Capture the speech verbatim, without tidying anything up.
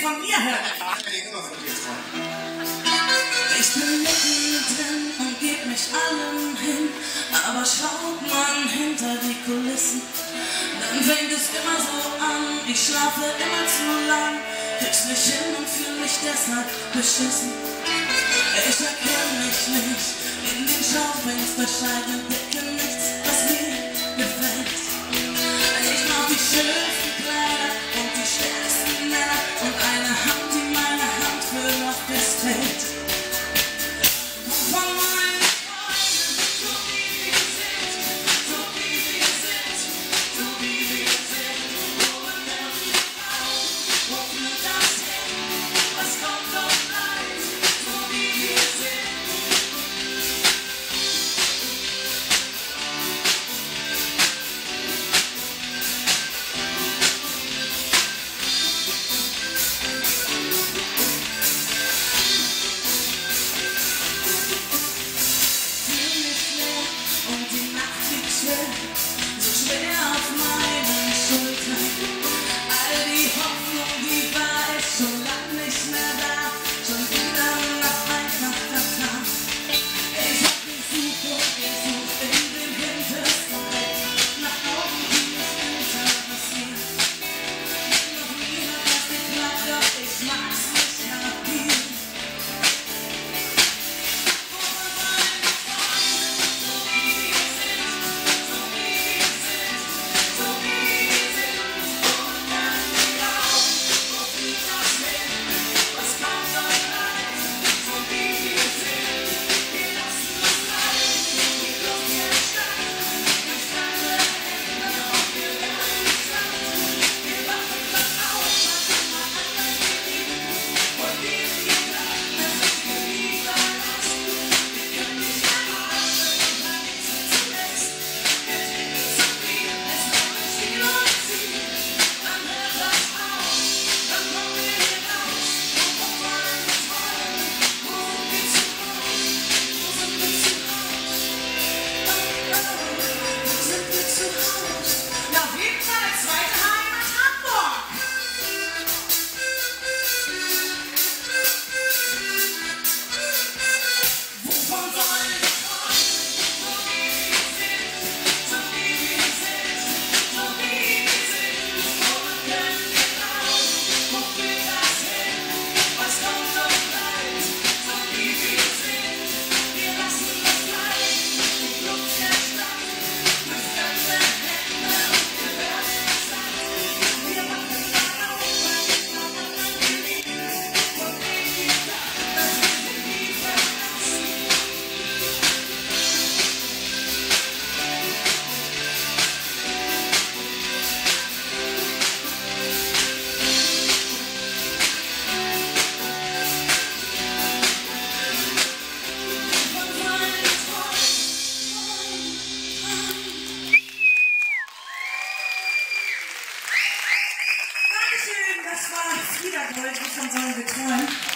von mir hören. Ich bin mittendrin und geb mich allem hin, aber schaut man hinter die Kulissen, dann fängt es immer so an, ich schlafe immer zu lang, krieg's nicht hin und fühl mich deshalb beschissen. Ich erkenne mich nicht in den Schaufensterscheiben, entdecke nichts, was mir gefällt. Ich brauch die schönsten Kleider und die stärksten Männer und eine Hand, die meine Hand für noch festhält. Von meinen Freunden, so wie wir sind, so wie wir sind, so wie wir sind. Wo werden wir auf, wo führt das hin, was kommt und bleibt, so wie wir sind. So schwer auf meinen Schultern. All die Hoffnung, die war es schon lang nicht mehr da. Schon wieder nach einfach vertan. Ich hab gesucht und gesucht in den hintersten Ecken. Nach oben, wie es hinter passiert. Noch nie hat das geklappt, doch ich mag's nicht kapieren. Das war Frieda Gold, von Sollen wir träumen.